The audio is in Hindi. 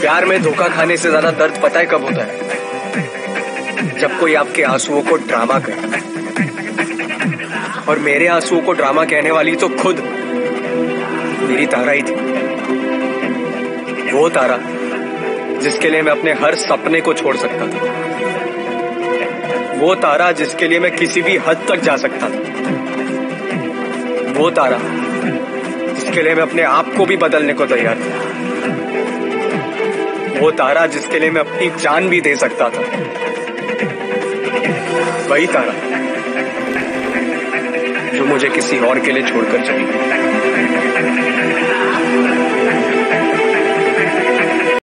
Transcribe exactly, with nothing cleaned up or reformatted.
प्यार में धोखा खाने से ज्यादा दर्द पता है कब होता है? जब कोई आपके आंसुओं को ड्रामा करे। और मेरे आंसुओं को ड्रामा कहने वाली तो खुद मेरी तारा ही थी। वो तारा जिसके लिए मैं अपने हर सपने को छोड़ सकता था। वो तारा जिसके लिए मैं किसी भी हद तक जा सकता था। वो तारा जिसके लिए मैं अपने आप को भी बदलने को तैयार था। वो तारा जिसके लिए मैं अपनी जान भी दे सकता था। वही तारा जो मुझे किसी और के लिए छोड़कर चली गई।